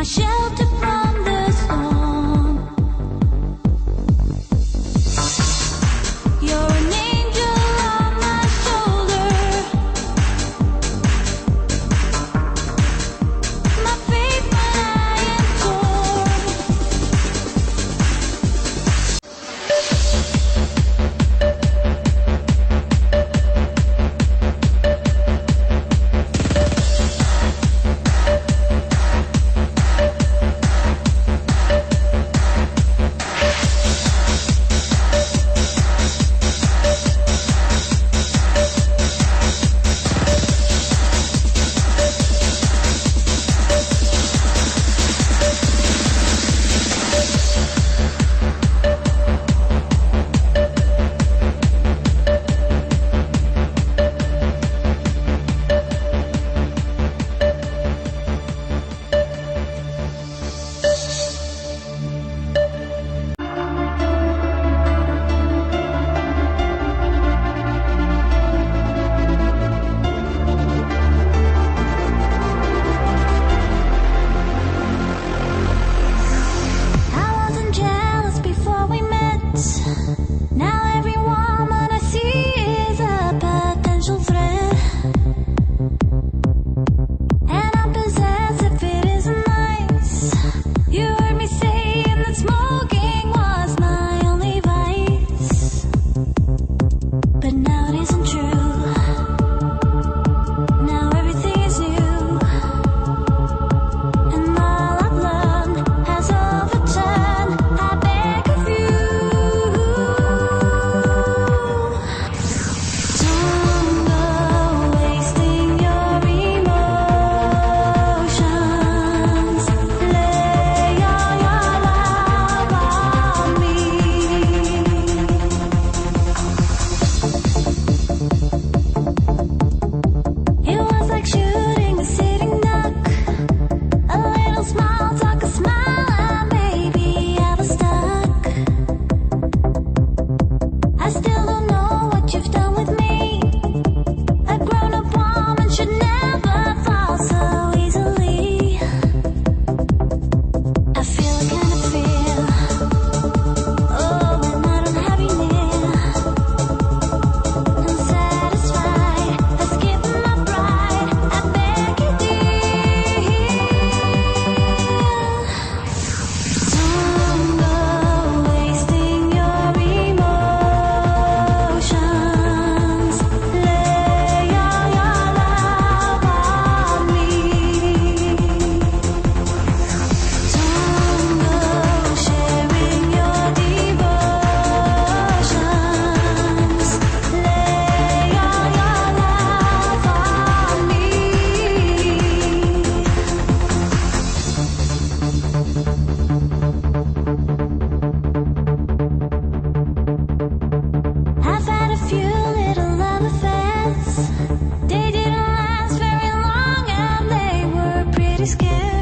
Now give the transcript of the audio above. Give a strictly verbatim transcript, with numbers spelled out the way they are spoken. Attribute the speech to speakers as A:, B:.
A: my shelter from the storm. You're an angel on my shoulder, my faith when I am torn. Now every woman I see is a potential threat, and I'm possessed if it isn't nice. You heard me saying that smoking was my only vice, but now it isn't true. Now everything is new, and all I've learned has overturned. I beg of you, I've had a few little love affairs. They didn't last very long and they were pretty scary.